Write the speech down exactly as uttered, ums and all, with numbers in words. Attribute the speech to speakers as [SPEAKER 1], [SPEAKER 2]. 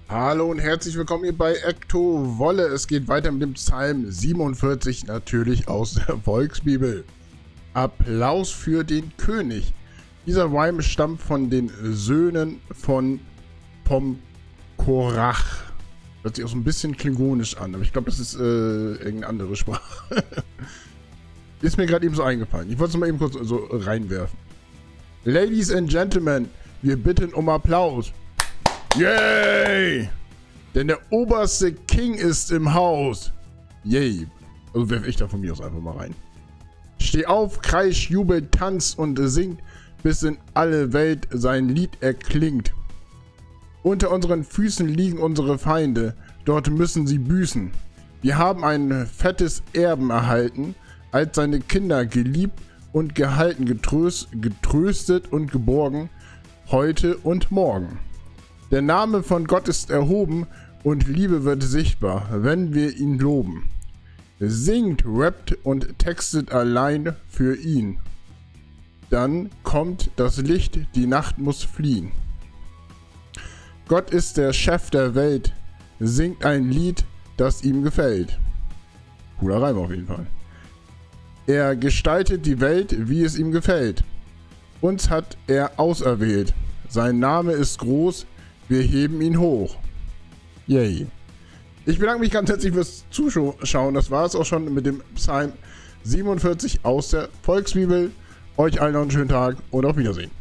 [SPEAKER 1] Hallo und herzlich willkommen hier bei Ecto Wolle. Es geht weiter mit dem Psalm siebenundvierzig, natürlich aus der Volksbibel. Applaus für den König. Dieser Rhyme stammt von den Söhnen von Pomkorach. Hört sich auch so ein bisschen klingonisch an, aber ich glaube, das ist äh, irgendeine andere Sprache. Ist mir gerade eben so eingefallen. Ich wollte es mal eben kurz so reinwerfen. Ladies and Gentlemen, wir bitten um Applaus. Yay! Denn der oberste King ist im Haus. Yay. Also werfe ich da von mir aus einfach mal rein. Steh auf, kreisch, jubelt, tanzt und singt, bis in alle Welt sein Lied erklingt. Unter unseren Füßen liegen unsere Feinde, dort müssen sie büßen. Wir haben ein fettes Erben erhalten, als seine Kinder geliebt und gehalten, getröst, getröstet und geborgen, heute und morgen. Der Name von Gott ist erhoben und Liebe wird sichtbar, wenn wir ihn loben. Singt, rappt und textet allein für ihn. Dann kommt das Licht, die Nacht muss fliehen. Gott ist der Chef der Welt, singt ein Lied, das ihm gefällt. Cooler Reim auf jeden Fall. Er gestaltet die Welt, wie es ihm gefällt. Uns hat er auserwählt. Sein Name ist groß, wir heben ihn hoch. Yay. Ich bedanke mich ganz herzlich fürs Zuschauen. Das war es auch schon mit dem Psalm siebenundvierzig aus der Volksbibel. Euch allen noch einen schönen Tag und auf Wiedersehen.